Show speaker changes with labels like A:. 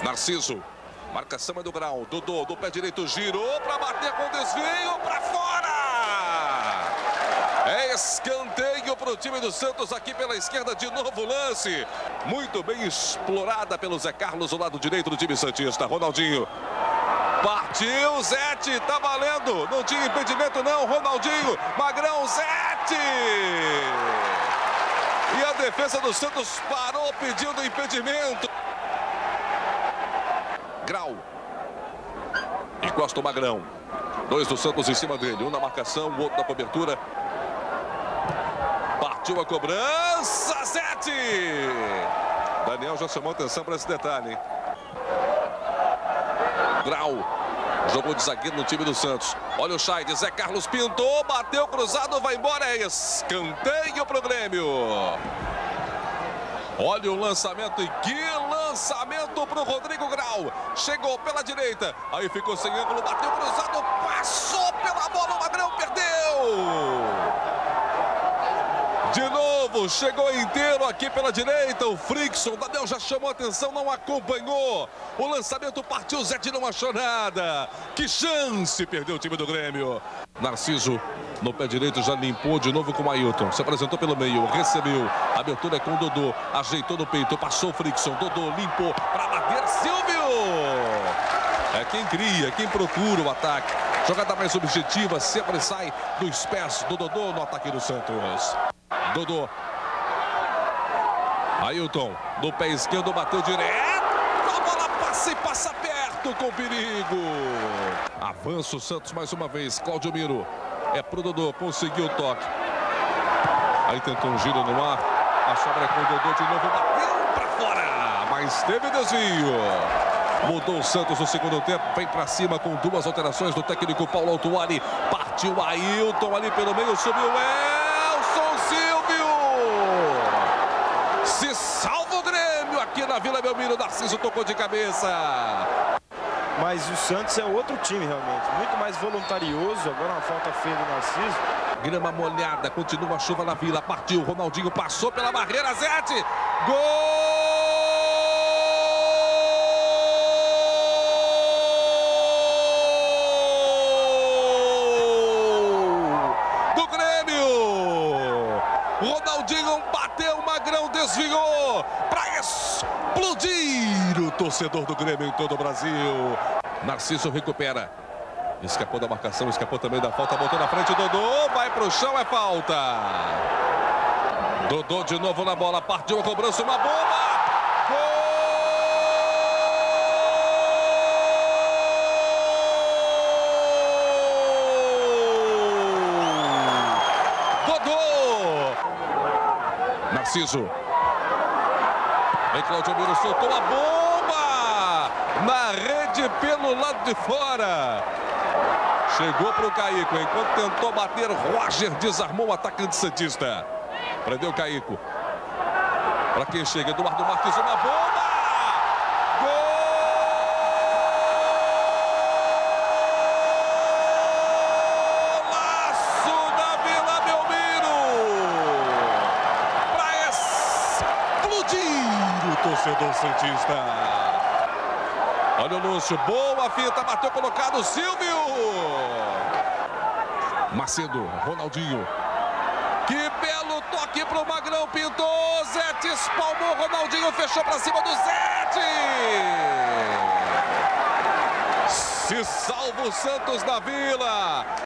A: Narciso. Marcação é do Grau. Dodô, do pé direito, girou para bater com desvio para fora. É escanteio para o time do Santos aqui pela esquerda. De novo lance. Muito bem explorada pelo Zé Carlos, o lado direito do time santista. Ronaldinho. Partiu, Zete, tá valendo. Não tinha impedimento não, Ronaldinho. Magrão, Zete. E a defesa do Santos parou pedindo impedimento. Grau. Encosta o Magrão. Dois do Santos em cima dele. Um na marcação, o outro na cobertura. Partiu a cobrança. Zete. Daniel já chamou atenção para esse detalhe, hein? Grau. Jogou de zagueiro no time do Santos. Olha o Chaide. Zé Carlos pintou. Bateu cruzado. Vai embora. É escanteio pro Grêmio. Olha o lançamento. E que lançamento pro Rodrigo Grau. Chegou pela direita. Aí ficou sem ângulo. Bateu cruzado. Passou pela bola. O Magrão perdeu. De novo, chegou inteiro aqui pela direita, o Frickson. Daniel já chamou a atenção, não acompanhou. O lançamento partiu, Zete não achou nada. Que chance, perdeu o time do Grêmio. Narciso, no pé direito, já limpou de novo com o Ailton. Se apresentou pelo meio, recebeu. A abertura é com o Dodô, ajeitou no peito, passou o Frickson. Dodô limpou para bater, Silvio. É quem cria, quem procura o ataque. Jogada mais objetiva, sempre sai dos pés do Dodô no ataque do Santos. Dodô. Ailton, do pé esquerdo, bateu direto. A bola passa e passa perto com perigo. Avança o Santos mais uma vez. Cláudio Miro. É pro Dodô, conseguiu o toque. Aí tentou um giro no ar. A sobra é com o Dodô de novo, bateu pra fora. Mas teve desvio. Mudou o Santos no segundo tempo. Vem pra cima com duas alterações do técnico Paulo Autuori. Partiu Ailton ali pelo meio, subiu Silvio. Se salva o Grêmio aqui na Vila Belmiro. Narciso tocou de cabeça.
B: Mas o Santos é outro time realmente. Muito mais voluntarioso. Agora uma falta feia do Narciso.
A: Grama molhada. Continua a chuva na Vila. Partiu. Ronaldinho passou pela barreira. Zete. Gol! Ronaldinho bateu, o Magrão desviou para explodir o torcedor do Grêmio em todo o Brasil. Narciso recupera. Escapou da marcação, escapou também da falta, botou na frente, Dodô, vai pro chão, é falta. Dodô de novo na bola, partiu a cobrança, uma bomba. Gol! Narciso. Aí Cláudio Miro soltou a bomba na rede pelo lado de fora. Chegou para o Caico. Enquanto tentou bater, Roger desarmou o atacante santista. Prendeu o Caico. Para quem chega, Eduardo Marques, uma bomba. Torcedor santista. Olha o Lúcio, boa fita, bateu colocado, Silvio. Macedo, Ronaldinho. Que belo toque pro Magrão, pintou, Zete espalmou, Ronaldinho fechou pra cima do Zete. Se salva o Santos na Vila.